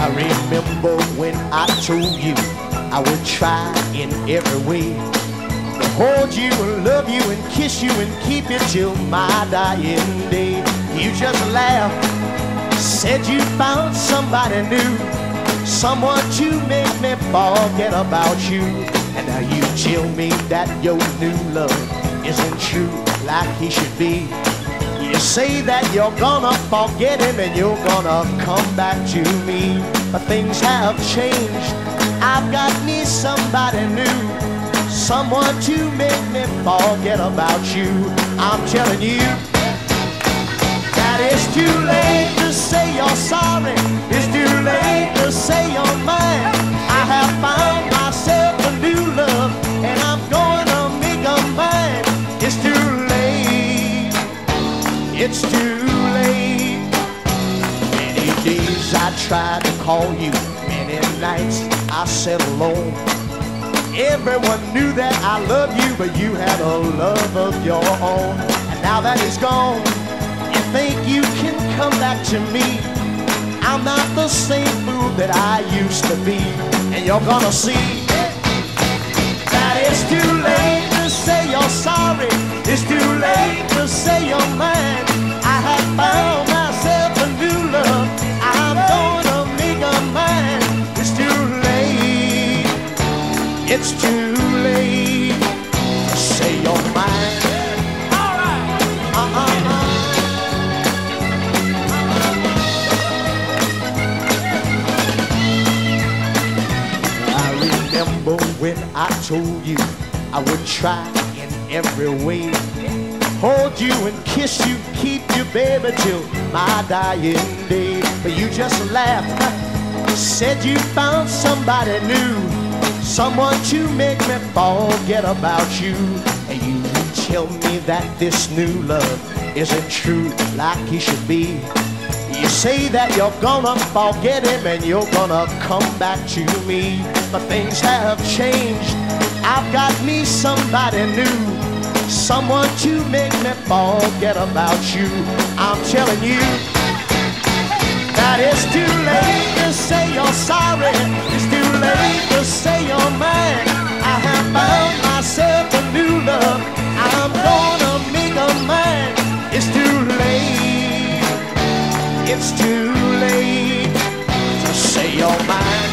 I remember when I told you I would try in every way to hold you and love you and kiss you and keep you till my dying day. You just laughed, said you found somebody new, someone to make me forget about you. And now you tell me that your new love isn't true like he should be. You say that you're gonna forget him and you're gonna come back to me. But things have changed, I've got me somebody new, someone to make me forget about you. I'm telling you that it's too late to say you're sorry, it's too late to say you're mine. I have found myself a new love and I'm gonna make her mine. It's too late, it's too late. Many days I tried to call you, many nights I sat alone. Everyone knew that I loved you, but you had a love of your own. And now that it's gone, you think you can come back to me. I'm not the same fool that I used to be. And you're gonna see that it's too late to say you're sorry, it's too late to say you're mine. I have found myself a new love, I'm gonna make her mine. It's too late, it's too late to say you're mine. All right. I remember when I told you I would try in every way, hold you and kiss you, keep you, baby, till my dying day. But you just laughed, said you found somebody new, someone to make me forget about you. And you tell me that this new love isn't true like he should be. You say that you're gonna forget him and you're gonna come back to me. But things have changed, I've got me somebody new, someone to make me forget about you. I'm telling you that it's too late to say you're sorry, it's too late to say you're mine. I have found myself a new love, I'm gonna make her mine. It's too late, it's too late to say you're mine.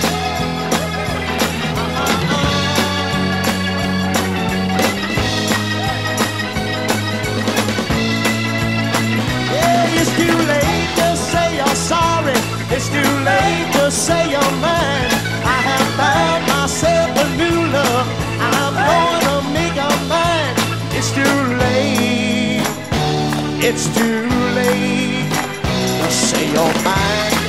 Yeah, it's too late to say you're sorry, it's too late to say you're mine. I have found myself a new love, I'm gonna make her mine. It's too late, it's too late to say you're mine.